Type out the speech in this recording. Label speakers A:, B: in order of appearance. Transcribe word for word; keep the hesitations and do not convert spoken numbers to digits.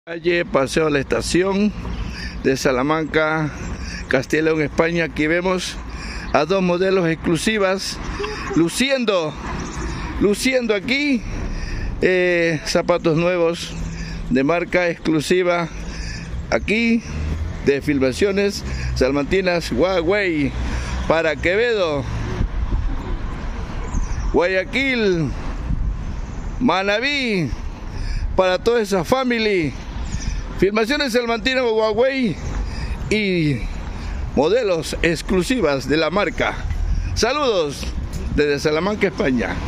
A: Calle Paseo a la Estación de Salamanca, Castilla y León, España. Aquí vemos a dos modelos exclusivas luciendo, luciendo aquí eh, zapatos nuevos de marca exclusiva aquí de Filmaciones Salmantinas Huawei para Quevedo, Guayaquil, Manabí, para toda esa family. Filmaciones Salmantinas Huawei y modelos exclusivas de la marca. Saludos desde Salamanca, España.